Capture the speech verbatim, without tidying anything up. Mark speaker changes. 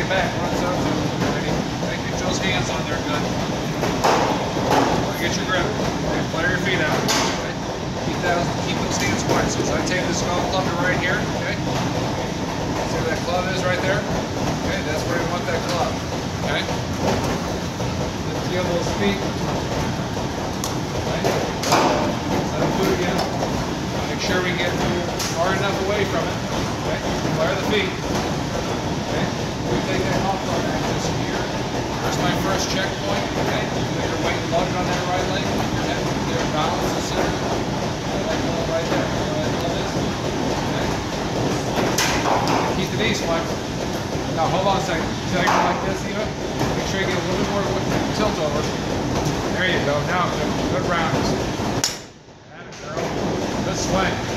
Speaker 1: it back. Runs up to ready. Okay, get those hands on there good. Get your grip. Okay, flare your feet out. Okay. Keep that. Keep those hands wide. So as I take this golf club to right here. Okay. See where that club is right there? Okay, that's where you want that club. Okay. Let's give those feet. Okay. Let them do it again. Make sure we get far enough away from it. Okay. Flare the feet. Okay. We take that golf club access here. There's my first checkpoint. Okay. Put your weight loaded on that right leg. Keep your head there, balance the center. That club right there. Okay. Keep the knees flexed. Now hold on a second. See how you go like this, Eva? Make sure you get a little bit more tilt over. There you go. Now good, good rounders. Good swing.